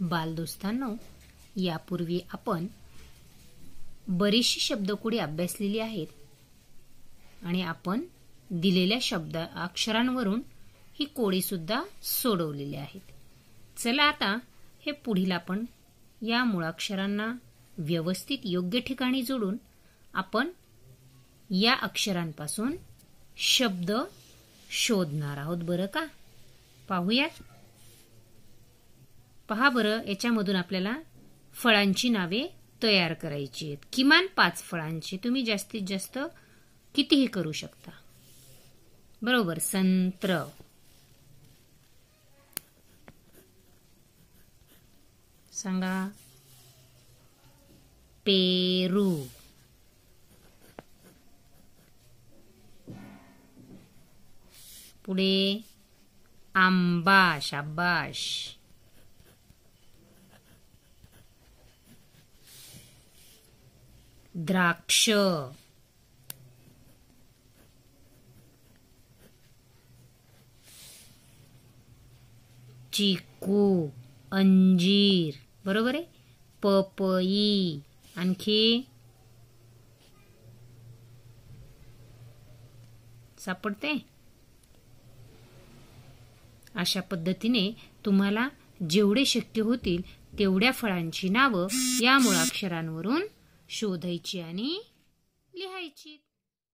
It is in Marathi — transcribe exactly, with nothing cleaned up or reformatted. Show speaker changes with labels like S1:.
S1: बालदोस्तांनो, यापूर्वी आपण बरीचशी शब्दकोडी अभ्यासलेली आहेत आणि आपण दिलेल्या शब्द अक्षरांवरून ही कोडी सुद्धा सोडवलेली आहेत. चला आता हे पुढील आपण या मुळाक्षरांना व्यवस्थित योग्य ठिकाणी जोडून आपण या अक्षरांपासून शब्द शोधणार आहोत. बरं का? पाहूयात. पहा बरं, याच्यामधून आपल्याला फळांची नावे तयार करायची आहेत. किमान पाच फळांची. तुम्ही जास्तीत जास्त कितीही करू शकता. बरोबर. संत्र, सांगा. पेरू, पुढे आंबा. शाबाश. द्राक्ष, चिकू, अंजीर. बरोबर आहे. पपई. आणखी सापडते. अशा पद्धतीने तुम्हाला जेवढे शक्य होतील तेवढ्या फळांची नावं या मुळाक्षरांवरून शोधायची आणि लिहायची.